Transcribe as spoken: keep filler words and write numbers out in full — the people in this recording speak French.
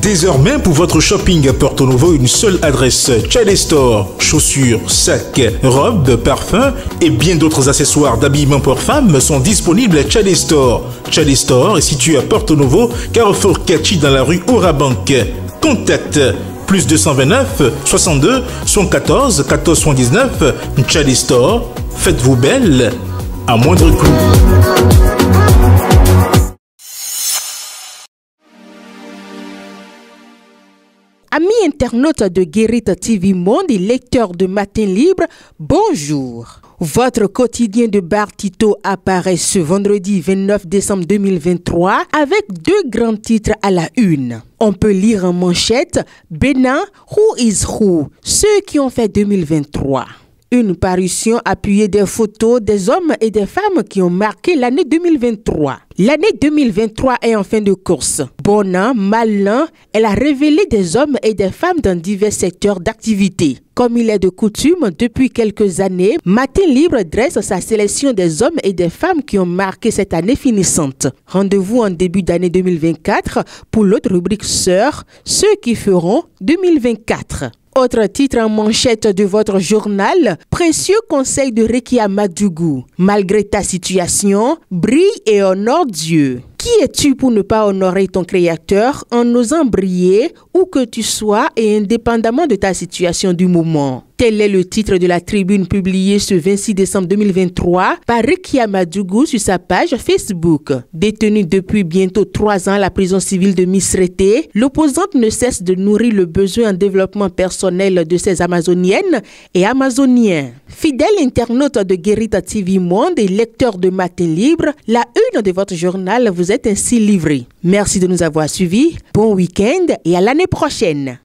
Désormais, pour votre shopping à Porto Novo, une seule adresse: Chale Store. Chaussures, sacs, robes, parfums et bien d'autres accessoires d'habillement pour femmes sont disponibles à Chale Store. Chale Store est situé à Porto Novo, Carrefour Catchy dans la rue Orabank. Contact plus deux cent vingt-neuf soixante-deux soixante-quatorze quatorze soixante-dix-neuf. Chale Store, faites-vous belle à moindre coût. Amis internautes de Guérite T V Monde et lecteurs de Matin Libre, bonjour. Votre quotidien de Bar Tito apparaît ce vendredi vingt-neuf décembre deux mille vingt-trois avec deux grands titres à la une. On peut lire en manchette « Bénin, who is who ?» ceux qui ont fait deux mille vingt-trois. Une parution appuyée des photos des hommes et des femmes qui ont marqué l'année deux mille vingt-trois. L'année deux mille vingt-trois est en fin de course. Bon an, mal an, elle a révélé des hommes et des femmes dans divers secteurs d'activité. Comme il est de coutume, depuis quelques années, Matin Libre dresse sa sélection des hommes et des femmes qui ont marqué cette année finissante. Rendez-vous en début d'année deux mille vingt-quatre pour l'autre rubrique sœur, ceux qui feront deux mille vingt-quatre. Autre titre en manchette de votre journal, précieux conseil de Rekia Madougou. Malgré ta situation, brille et honore Dieu. Qui es-tu pour ne pas honorer ton Créateur en osant briller où que tu sois et indépendamment de ta situation du moment? Tel est le titre de la tribune publiée ce vingt-six décembre deux mille vingt-trois par Rekia Madougou sur sa page Facebook. Détenue depuis bientôt trois ans à la prison civile de Misrété, l'opposante ne cesse de nourrir le besoin en développement personnel de ses Amazoniennes et Amazoniens. Fidèle internaute de Guérite T V Monde et lecteur de Matin Libre, la une de votre journal vous est ainsi livrée. Merci de nous avoir suivis, bon week-end et à l'année prochaine.